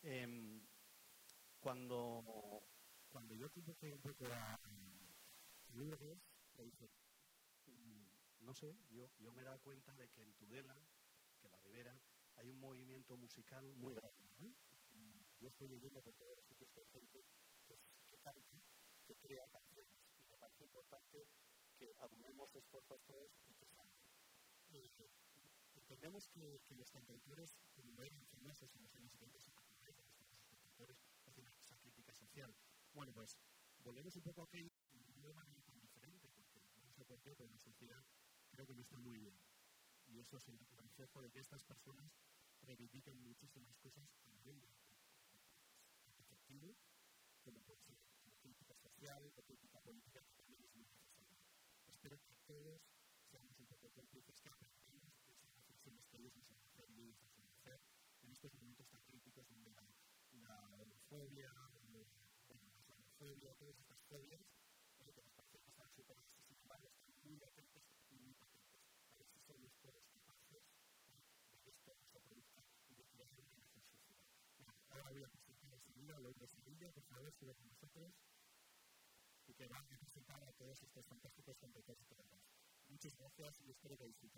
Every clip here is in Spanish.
Cuando yo tuve que un poco a Lourdes, le dije, no sé, yo me he dado cuenta de que en Tudela, que en la Ribera, hay un movimiento musical muy grande, ¿no? Yo estoy leyendo por todos los sitios que hay gente que canta, que crea canciones, y me parece importante que aunemos esfuerzos todos y que salgan. Entendemos que los cantautores, como eran famosos en los años 70 y 80, los cantautores hacen esa crítica social. Bueno, pues volvemos un poco a aquello de una manera tan diferente, porque no sé por qué, pero la sociedad creo que no está muy bien. Y eso es el reflejo de que estas personas reivindican muchísimas cosas a nivel efectivo, como puede ser la crítica social, la crítica política, que también es muy necesaria. Espero que todos seamos un poco cómplices, que aprendamos de esas reflexiones que ellos nos han hecho y nos han hacer en estos momentos tan críticos donde la homofobia, la islamofobia, todas estas fobias, que nos parecen que están superadas, sin embargo, están muy latentes y muy patentes. A ver si somos todos capaces de que esto no se produzca y de crear una mejor sociedad. Ahora voy a presentar enseguida a Lourdes Sevilla, por favor, siga con nosotros, y que van a presentar a todos estos fantásticos cantautores que tenemos. Muchas gracias y espero que disfruten.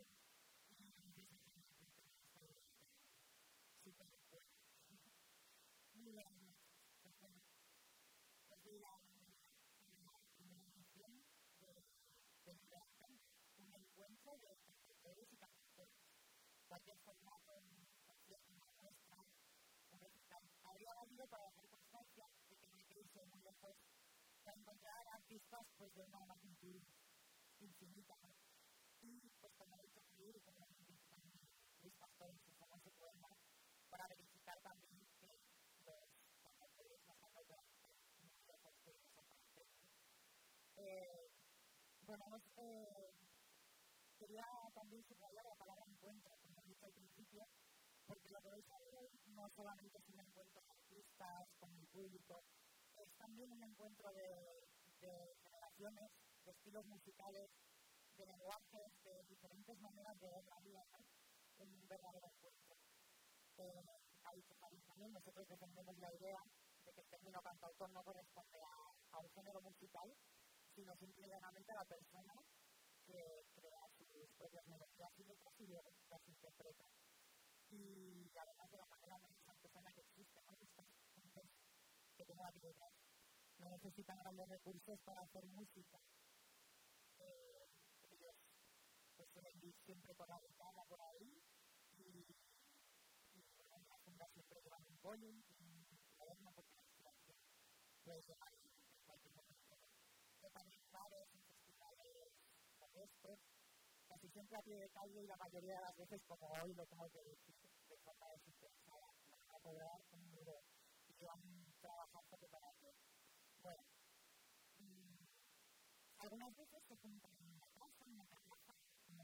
Muy bien. Un encuentro de cantautores y cantautores. Cualquier formato, concierto, una muestra, un recital. Habría valido para hacer constancia de que no hay que irse muy lejos para encontrar artistas pues, de una magnitud infinita. Y pues como ha dicho Javier y como ha dicho también Luis Pastor en su famoso poema, para verificar también que los cantautores, las cantautoras, no hay lejos de desaparecer. Bueno, quería también subrayar la palabra encuentro, como he dicho al principio, porque lo que vais a ver hoy no solamente es un encuentro de artistas con el público, es también un encuentro de generaciones, de estilos musicales, de lenguajes, de diferentes maneras de ver la vida, ¿no? Un verdadero encuentro. Ahí también nosotros defendemos la idea de que el término cantautor no corresponde a un género musical, sino simplemente a la persona que crea sus propias melodías y letras y luego las interpreta. Y además de la manera más artesana que existe, ¿no? Estas gentes que tienen la habilidad no necesitan grandes recursos para hacer música. Ellos pues suelen ir siempre con la guitarra por ahí y bueno, en la funda siempre llevan un volumen, un cuaderno, porque la inspiración puede llegar en cualquier momento. Tocan en bares, en festivales como estos, casi siempre a pie de calle y la mayoría de las veces, como hoy lo tengo que decir, de forma desinteresada, no van a cobrar un duro y llevan trabajando para ello. Bueno, algunas veces se juntan en una casa, en una terraza, y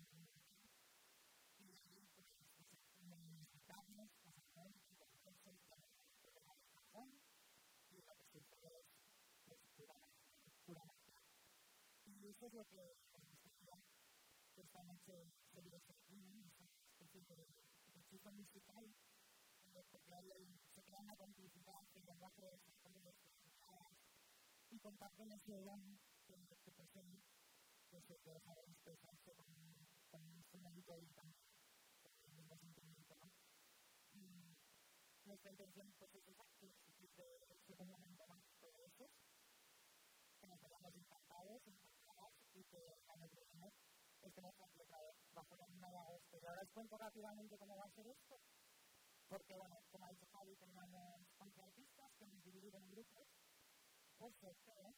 ahí pues desayunan unas guitarras, las armónicas, los coches, el cajón, y lo que sucede es pues pura magia. Y eso es lo que nos gustaría que esta noche se desarrolle, esta especie de hechizo musical, porque ahí se crea una complicidad que el lenguaje de los actores, y comparten ese don que poseen, que se puede saber expresarse con un instrumento y también con el mismo sentimiento, ¿no? Nuestra intención pues es esa, que es un momento mágico de esos, que nos quedamos encantados y que la noche estemos completados bajo la luna de agosto. Y ahora os cuento rápidamente cómo va a ser esto, porque bueno, como ha dicho Javi, tenemos 11 artistas que hemos dividido en grupos, por sorteo,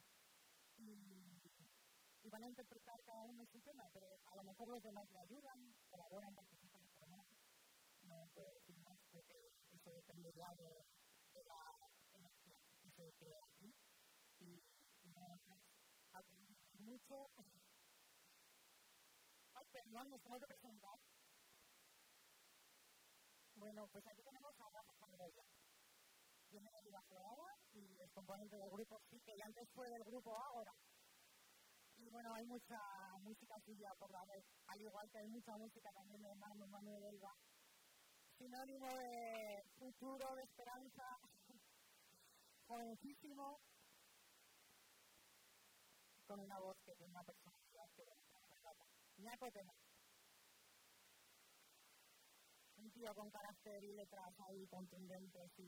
y van a interpretar cada uno su tema, pero a lo mejor los demás le ayudan, colaboran, participan, pero no puedo decir más porque eso depende ya de la energía que se crea aquí. Y no aprendí mucho. Ay, perdón, nos tengo que presentar. Bueno, pues aquí tenemos a Rafa Sandroya. Viene de Bajo Agua y es componente del grupo Sí, que antes fue del grupo Ágora. Y bueno, hay mucha música suya por la red, al igual que hay mucha música también de Manuel Elba sinónimo de futuro, de esperanza, jovencísimo, con una voz que tiene una personalidad que Ñaco Tenas. Un tío con carácter y letras ahí contundentes y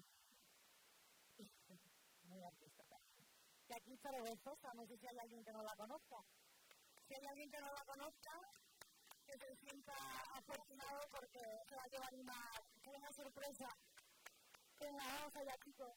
muy artista también. Y aquí está Robertosa, no sé si hay alguien que no la conozca. Si hay alguien que no la conozca, que se sienta afortunado porque se va a llevar una sorpresa. Venga, vamos allá, chicos.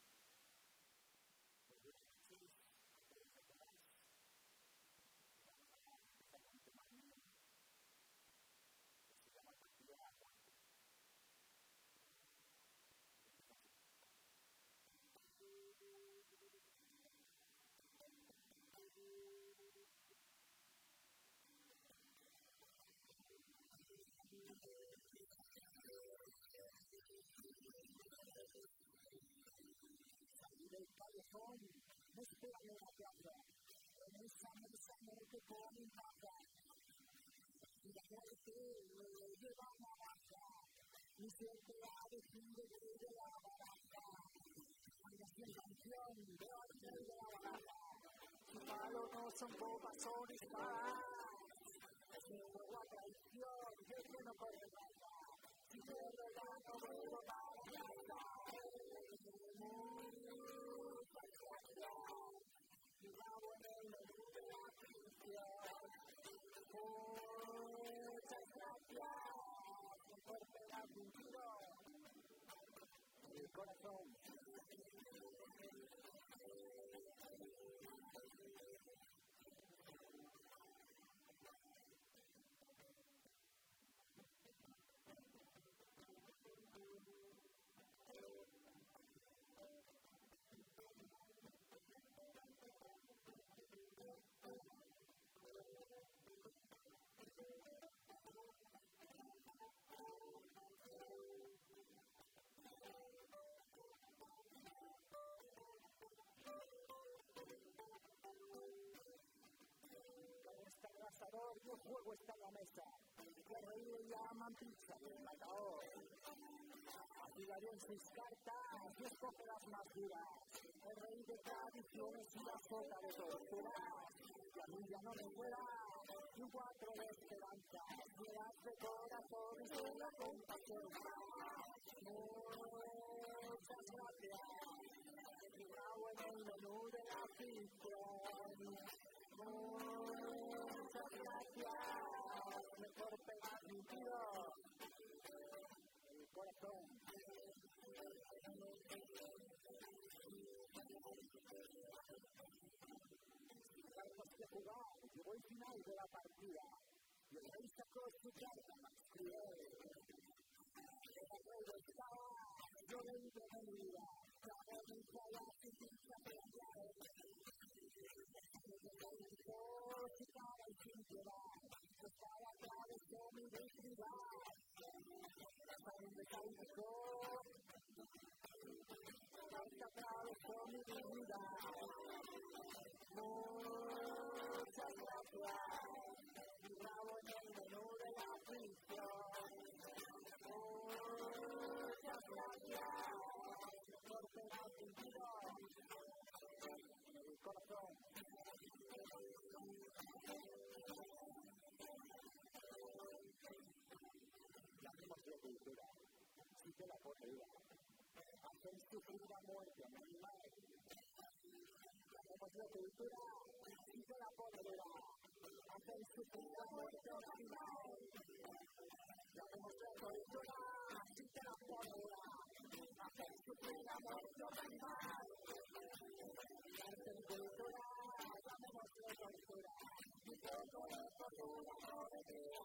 Del callejón, me espera en la plaza, en esa mesa que pone en baja, y la muerte me lleva a la baja, y siempre ha decidido de la baraja, anda sin canción, de arte de la baraja, su palo no son copas, son espadas, es mi juego a traición, yo que no corre nada, si te regalo vuelvo para casa. Mi rabo en el menú de la afición. Muchas gracias. Mejor pegar un tiro en el corazón. Está el asador y el juego está en la mesa. Los reyes le llaman pizza y el matador. Afilaré en sus cartas y escoge las más duras. El rey de tradiciones y la sota de torturas. La milla no me fuera y un cuatro de esperanza. Llenas de corazón y de la compasión. Muchas gracias. Mi rabo en el menú de la afición. Muchas gracias, mejor pegar un tiro en el corazón. Cartas que jugar, llegó el final de la partida y el rey sacó su carta más cruel. El rey estaba, yo dentro de mi vida, la bonita la justicia pelear. Estaba en sin piedad, estaba atravesó mi dignidad, hasta donde salpicó, hasta atravesó mi dignidad. Muchas gracias, mi rabo en el menú de la afición. Muchas gracias, mejor pegar un tiro en el corazón. Llamemos de cultura, si te la podría, hacen sufrir a muerte a mi animal. Llamemos de cultura, si te la podría, hacen sufrir a muerte a mi animal. Llamemos de cultura, si te la podría, hacen sufrir a muerte a mi animal. Hacen cultura, llamemos de cultura, si te la podría.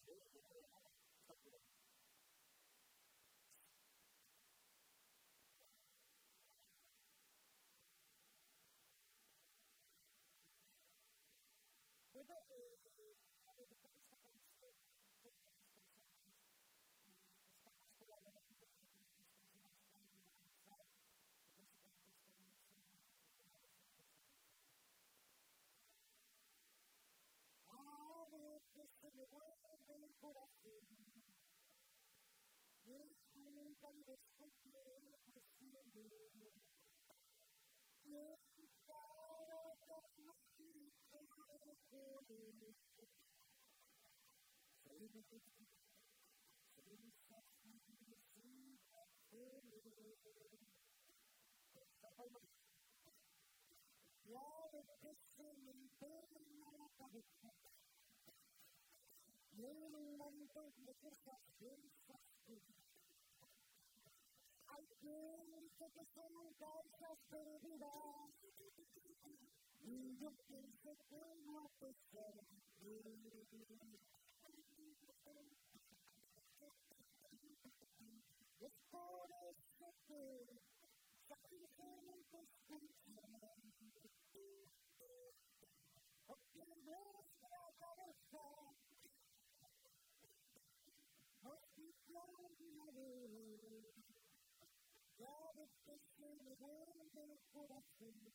Se me vuelve el corazón, y es nunca el descontrol de cielo, y es para darnos grito de poder. Ya ves que se me empeña la cabeza, y un montón de cosas piensas. Hay quien dice que son causas perdidas, y yo pienso que no te servirá. Es por eso que sacrificamente escuchan, porque nuestra cabeza nos quita una vez. Ya ves que se me vuelve el corazón.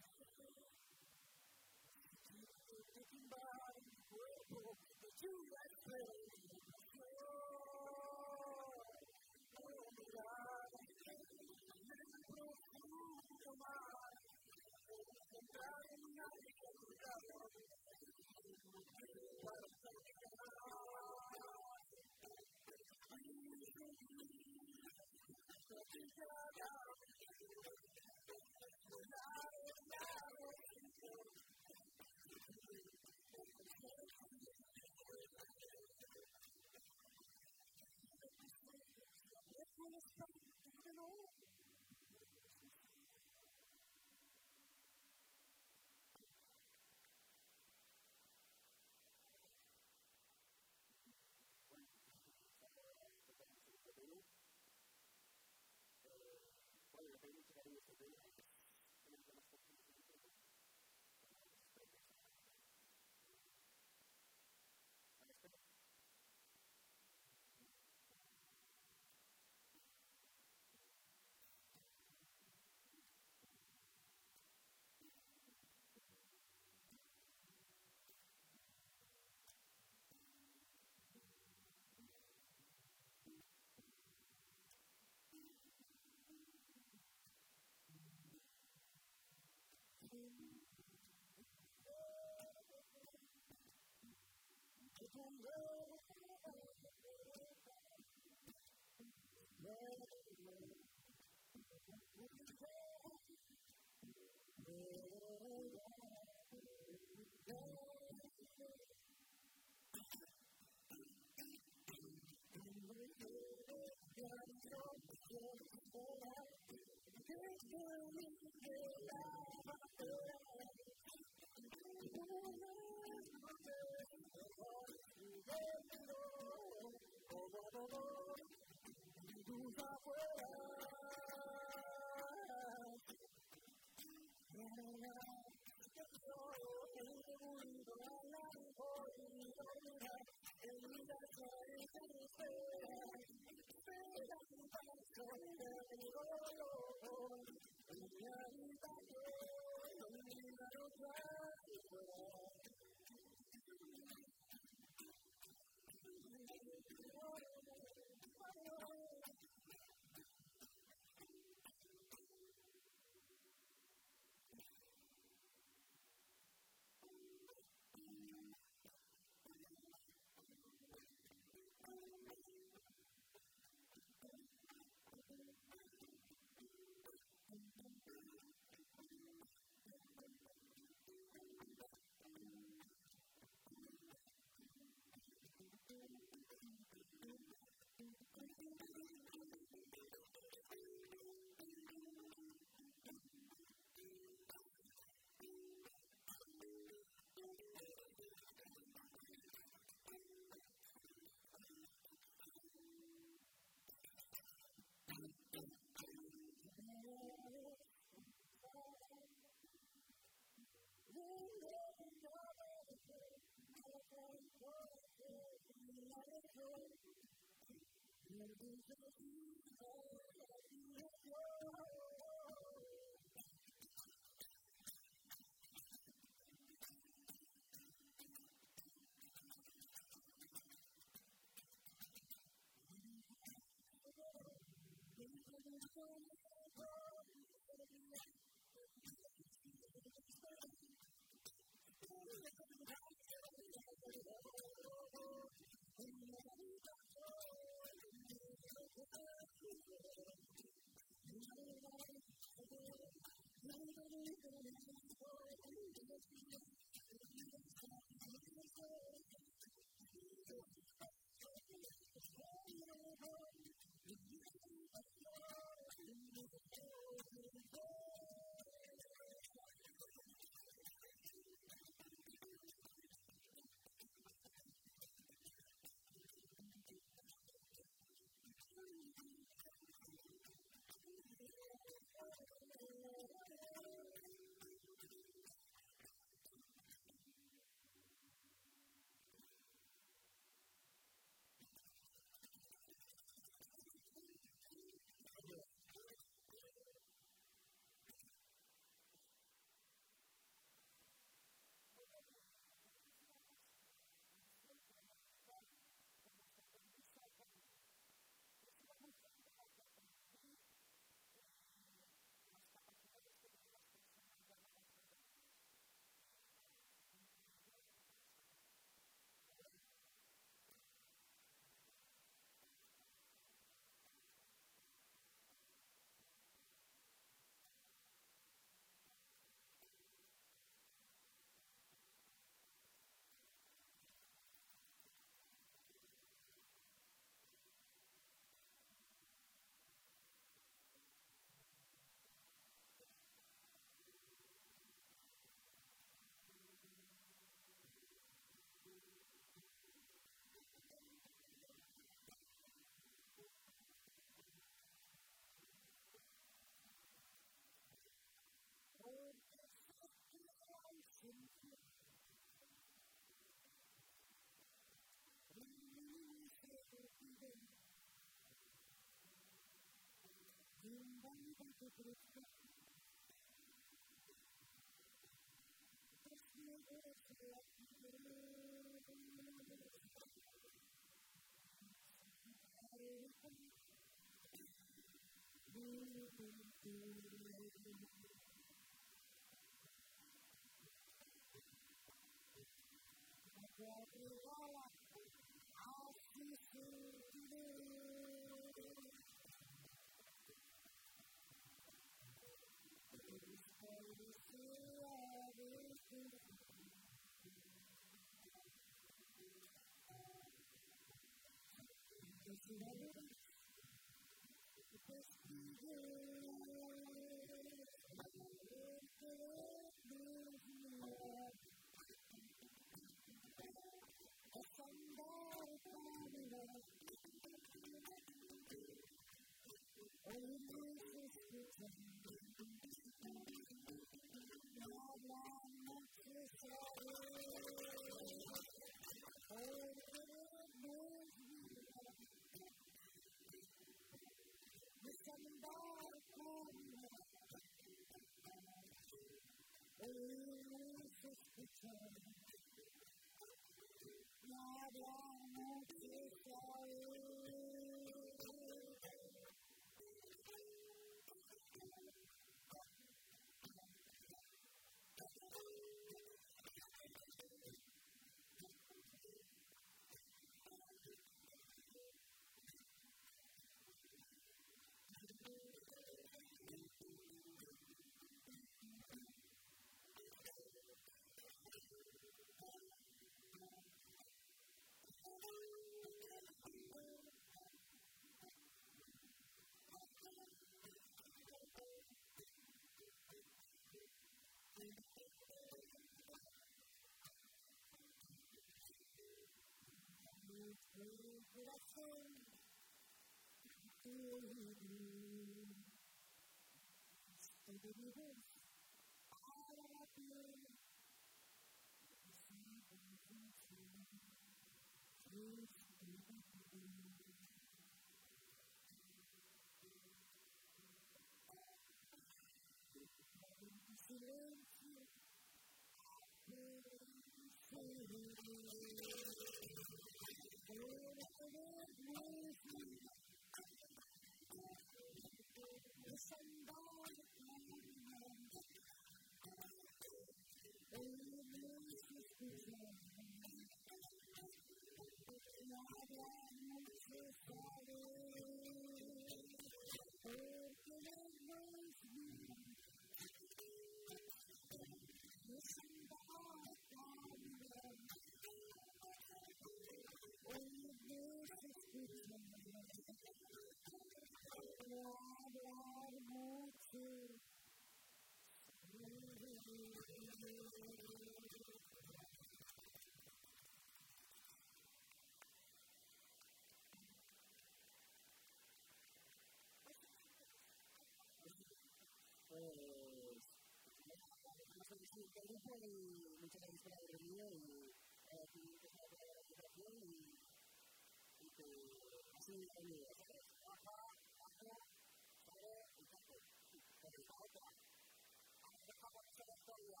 El grupo y muchas gracias por haber venido y que sea toda la situación y que así ayude a todos. Bajo, sobre el campo. Con el caota. A ver, dejamos esa historia.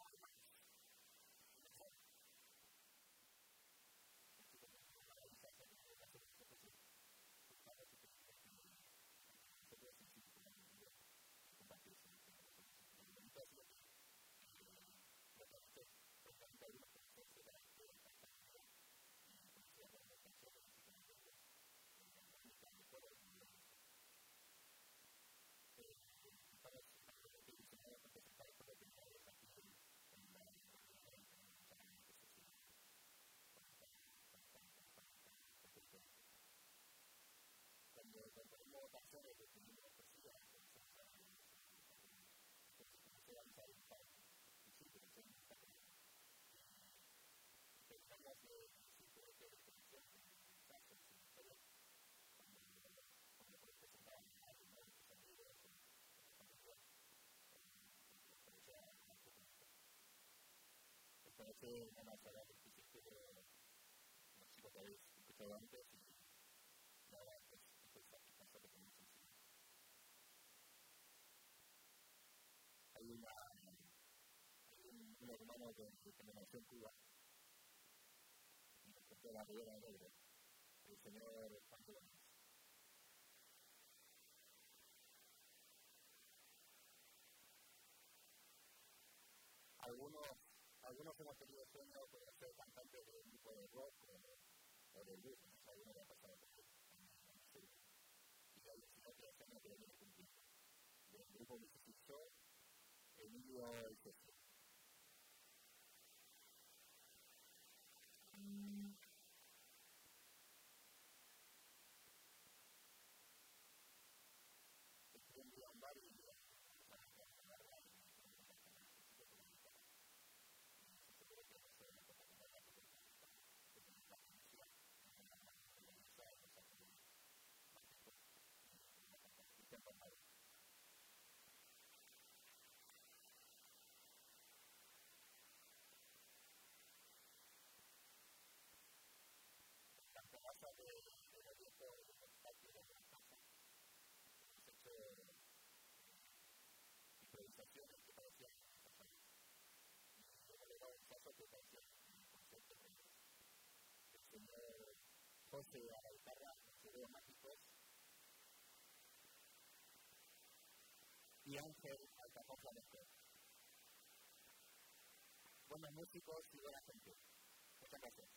Parece una sala de físico de los chicos que habéis escuchado antes y ahora es esa cosa que tenemos encima. Hay un hermano que me nació en Cuba y me encontré la Ribera Negra, el señor Juan Gómez. Algunos hemos tenido sueños de ser cantantes de un grupo de rock o de blues, algunos ya han pasado por ahí. Y hay una que se llama que viene cumpliendo. Del grupo Music Show, Emilio y César. Estuve en un bar y pasa de la dieta de los espacios de la casa. Hemos hecho improvisaciones que parecían pasadas. Y luego le daba un paso que parecía un concepto de ellos. El señor José a la guitarra, los dedos mágicos, y Ángel al cajón flamenco. Buenos músicos y buena gente. Muchas gracias.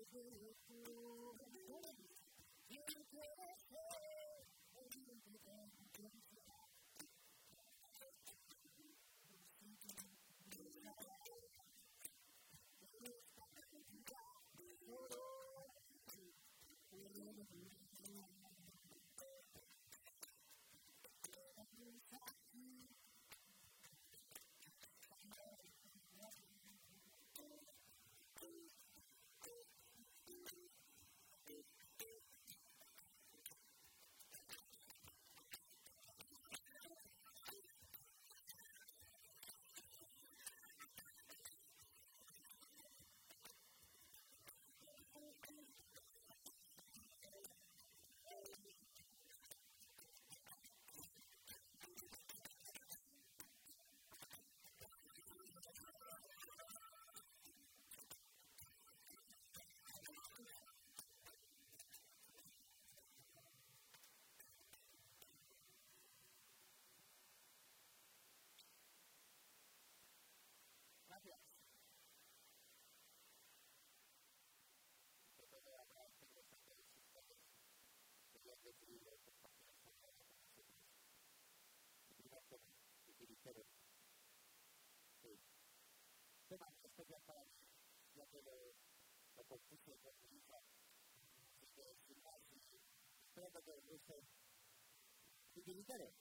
Utilitario.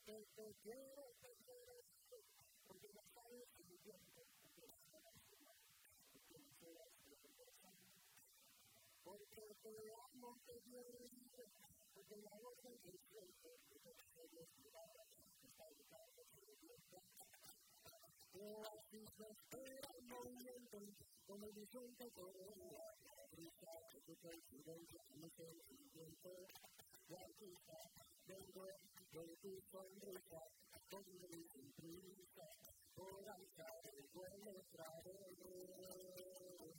te quiero, porque ya sabes que mi tiempo, porque te amo, te quiero, porque la voz del siempre, porque te quiero, está educado, así se espera el movimiento, con el disfrute corona, risa, que tu presidente, mi sentimiento, la risa, vengo de tu sonrisa, con mi sonrisa, por alzar el vuelo otra vez.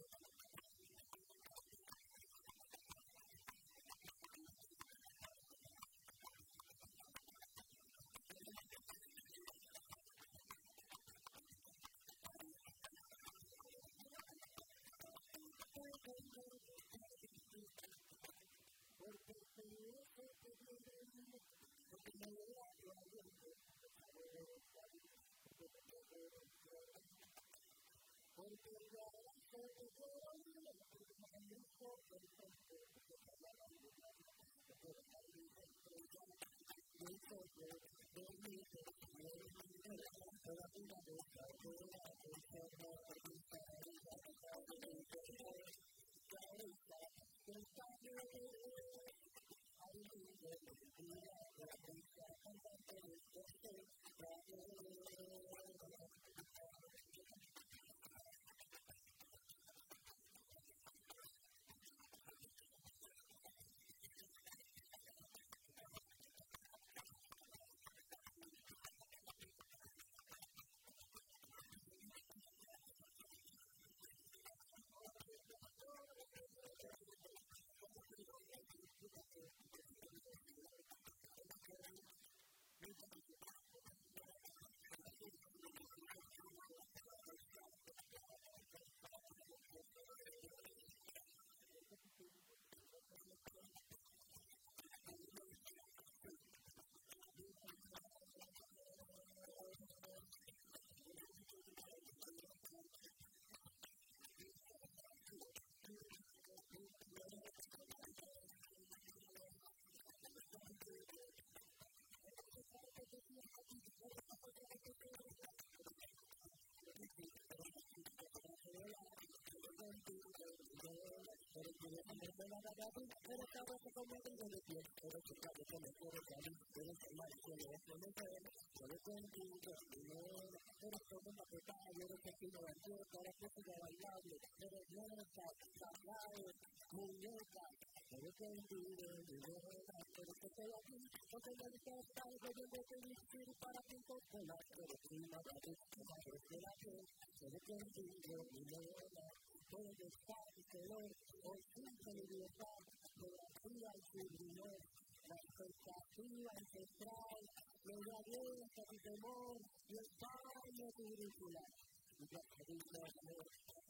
La expectativa ancestral, los alientos y temor, y el baño curricular. Y ya te dice amor,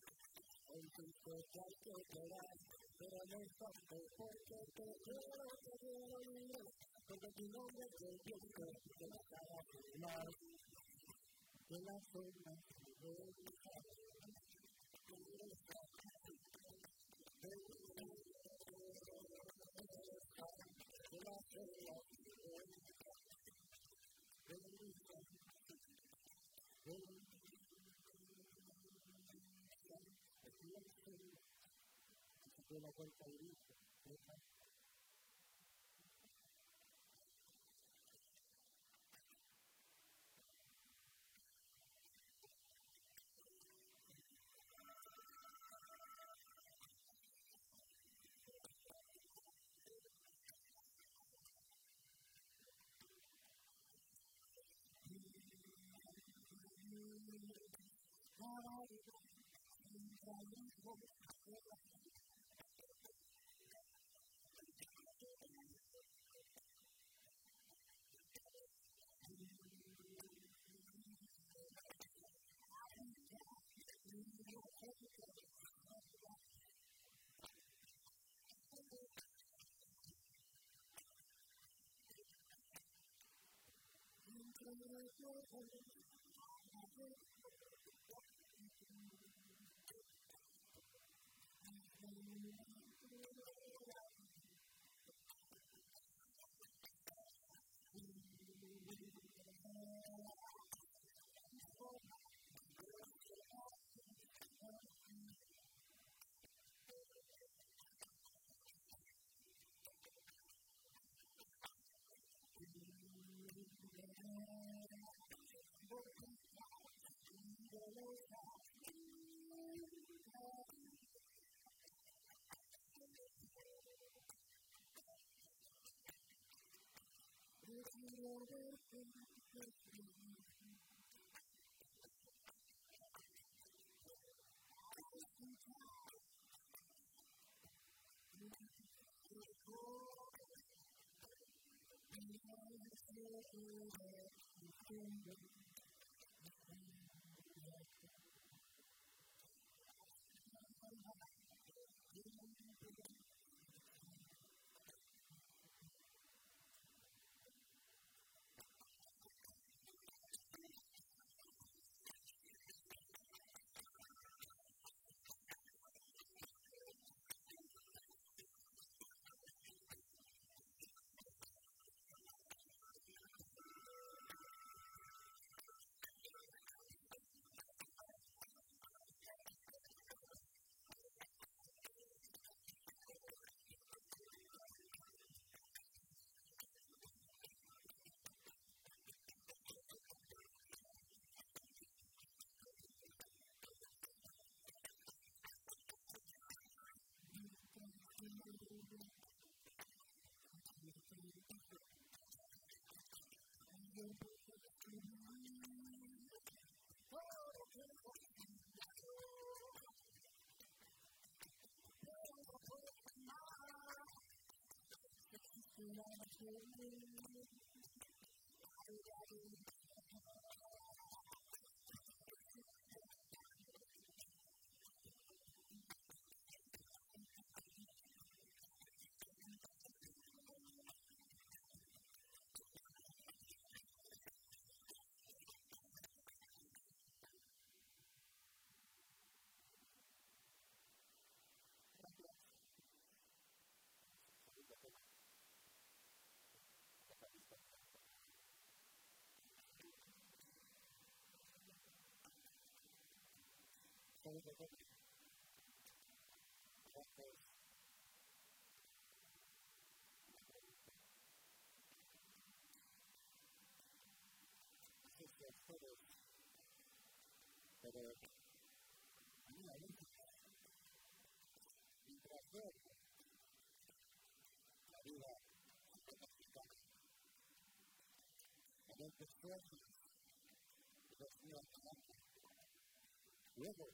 en tu cuerpo hay que quedar, pero no es tanto porque te quiero libre, porque tu nombre es el viento que me acaba de quemar, que la forma de buscar, la vuelta al disco. Luego,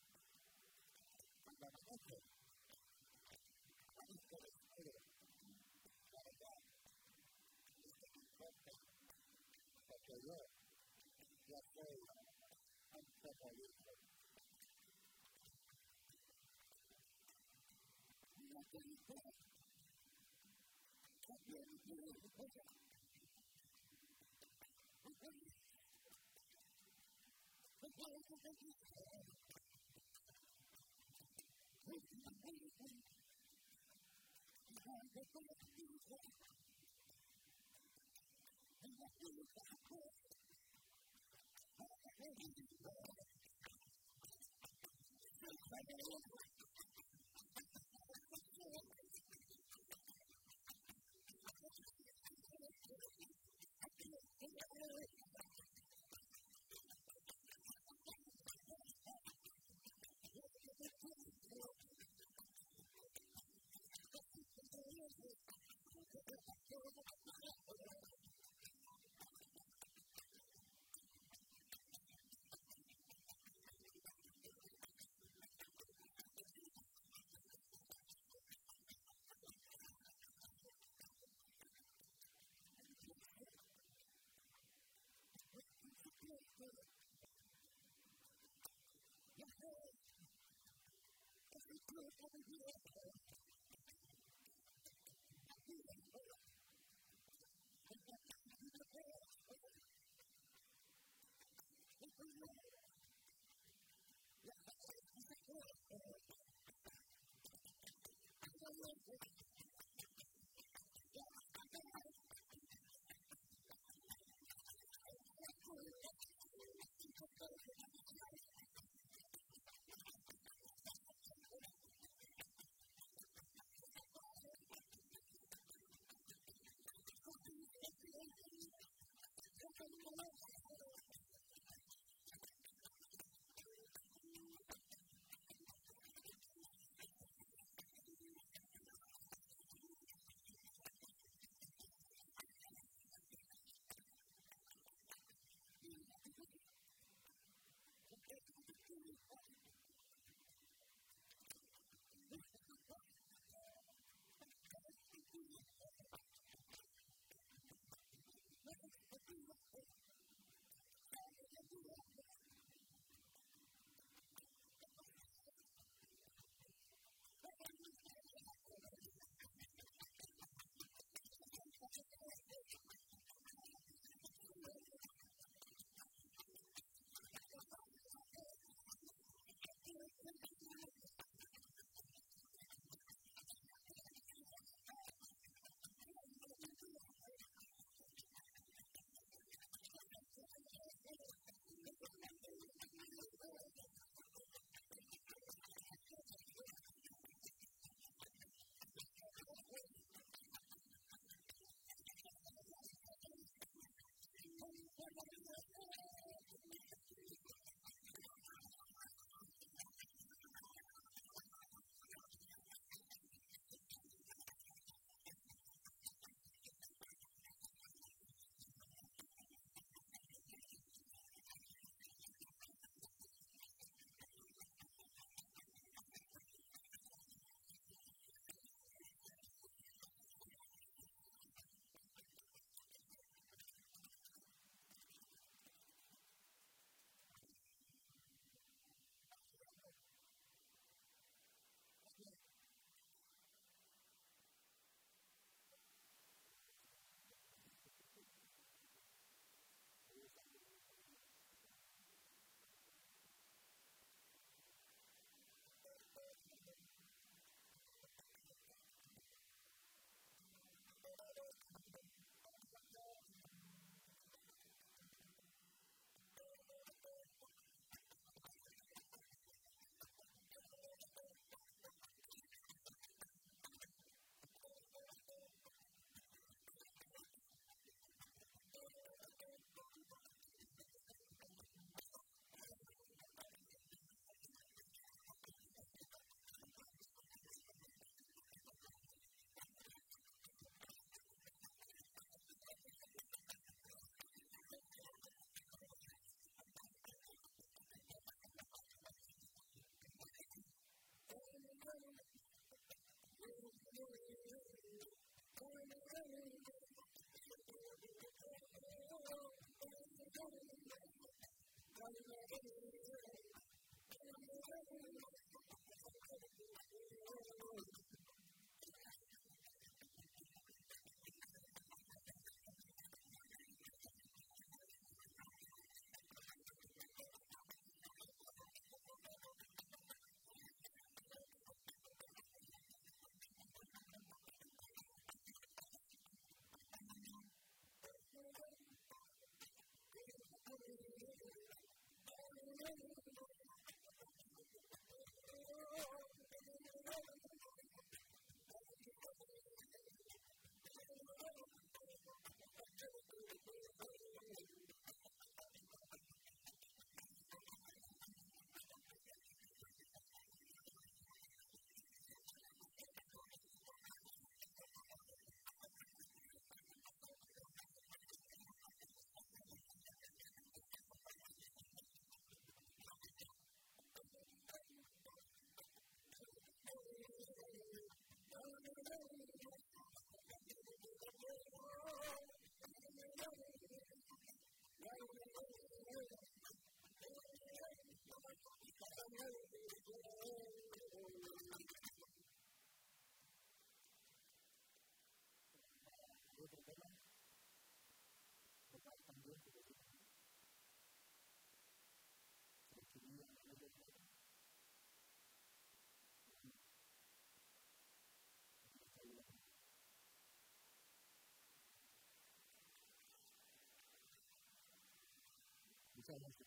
Muchas gracias.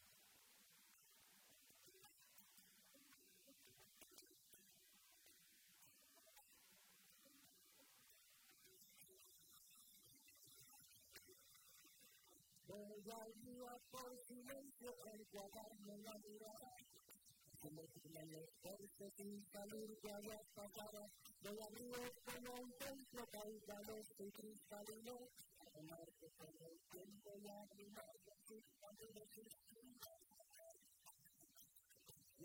Ayuda por silencio, encuadrarme la mirada. Como si me esfuerce sin salir que había pasado. Voy a río como un templo caudaloso y cristalino. Amarte con el tiempo y arruinarte sin camino sin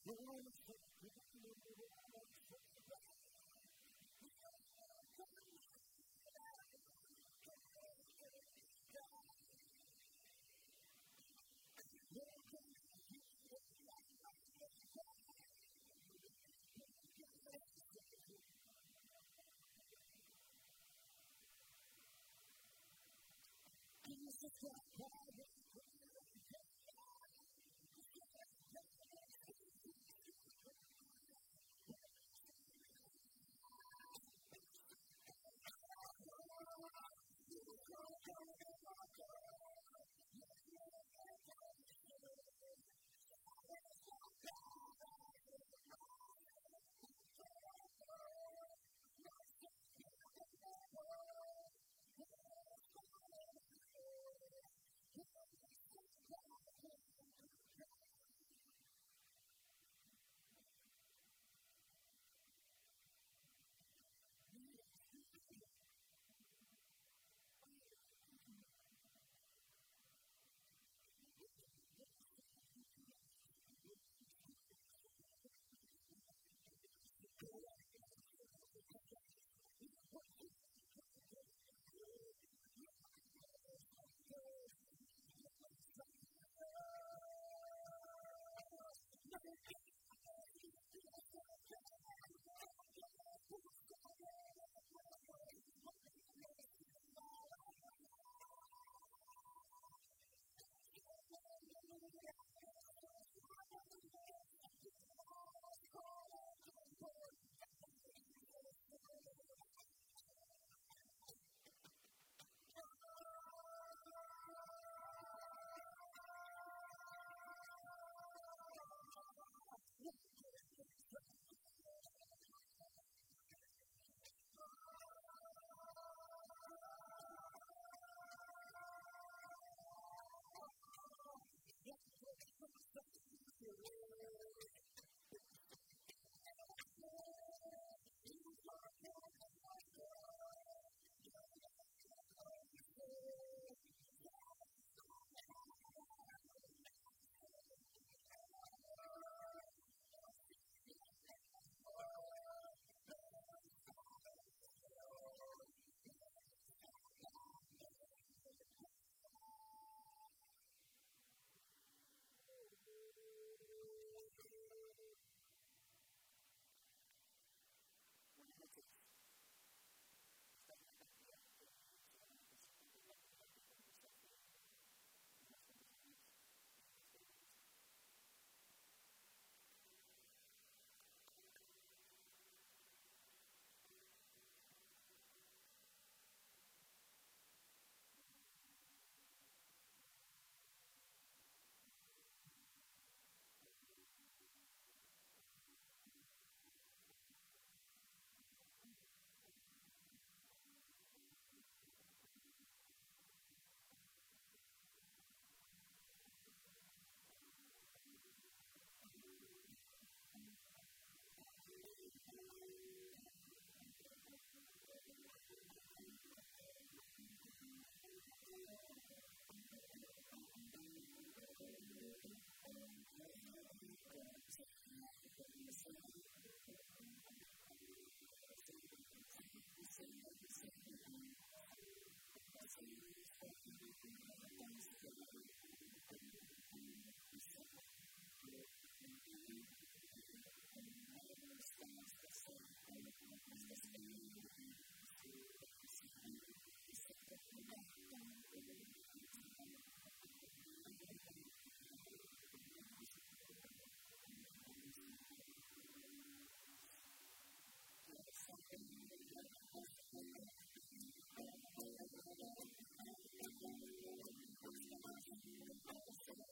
Thank you.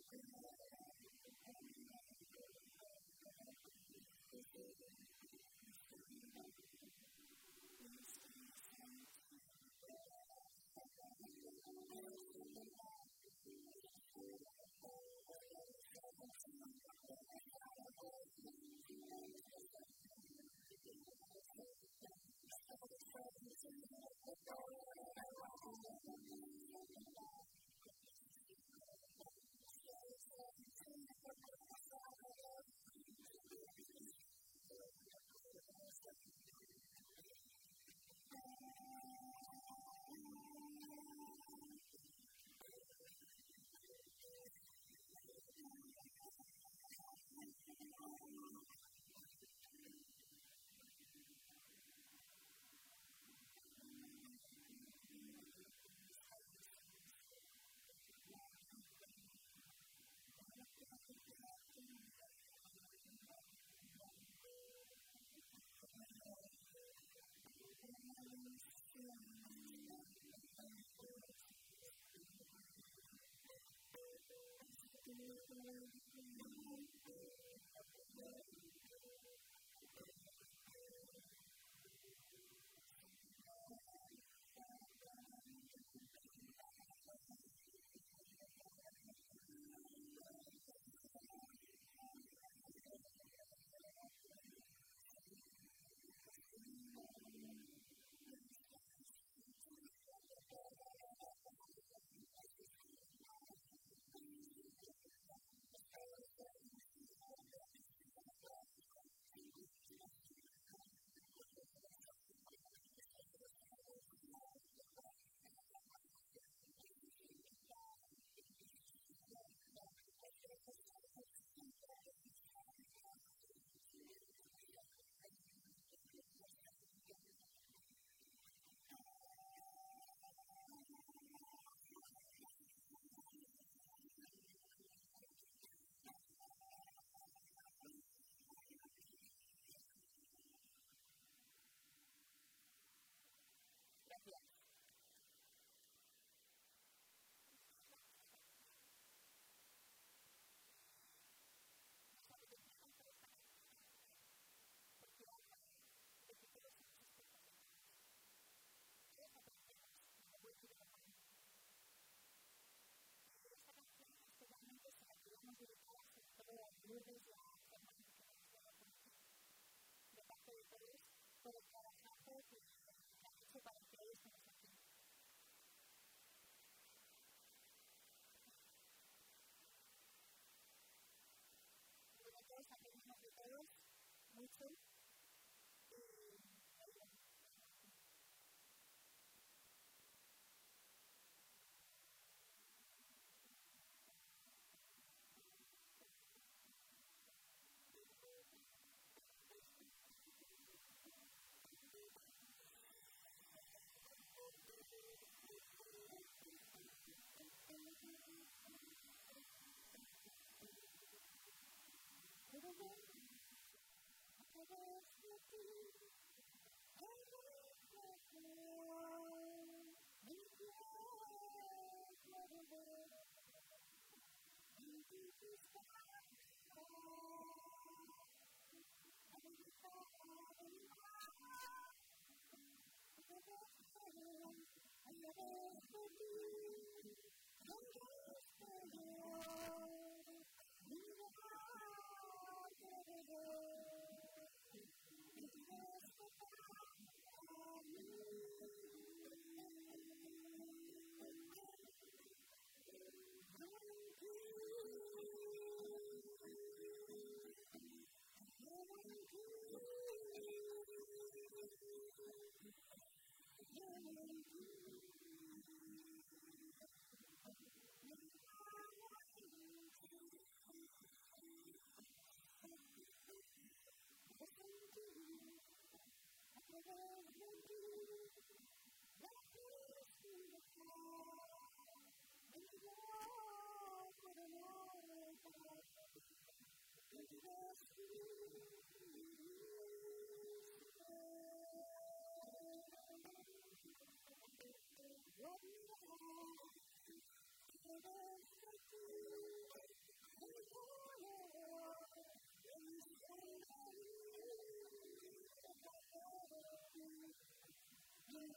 mucho.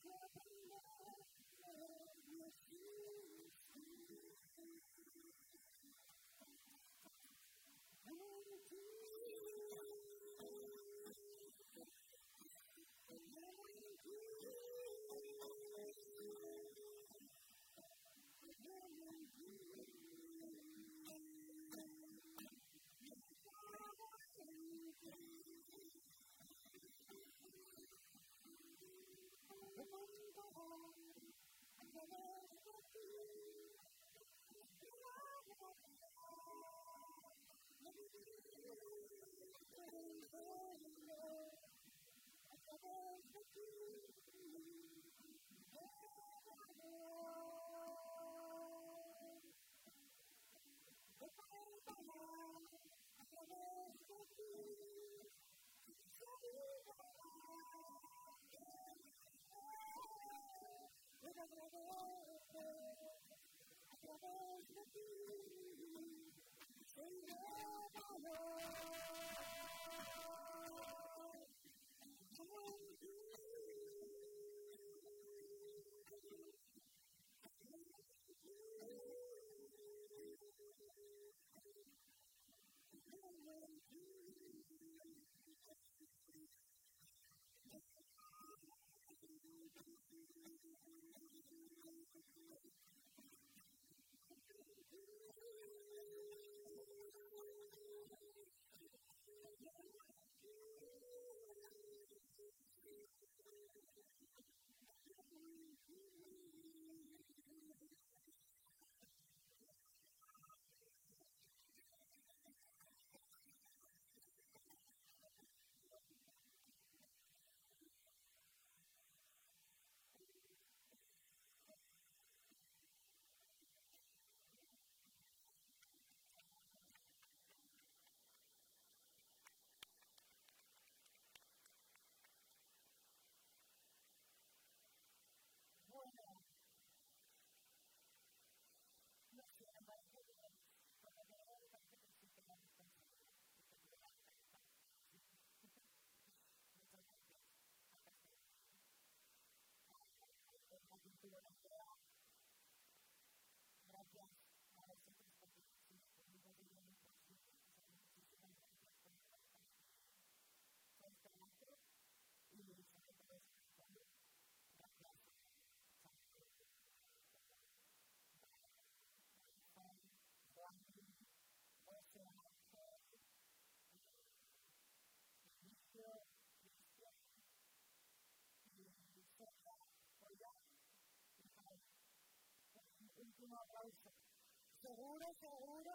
Un aplauso. Seguro que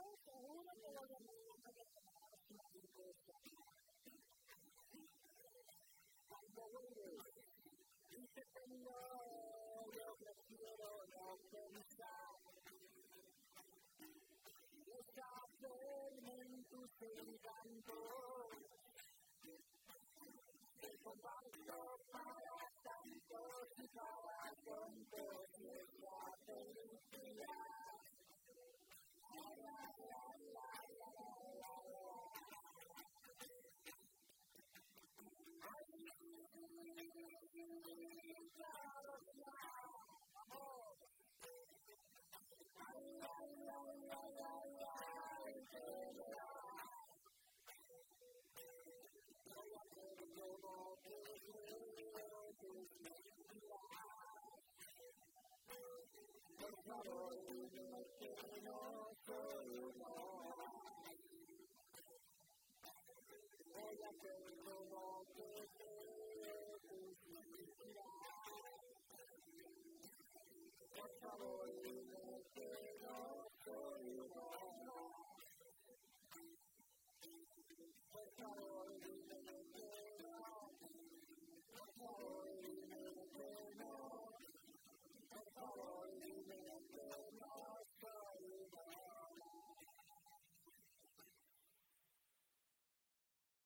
lo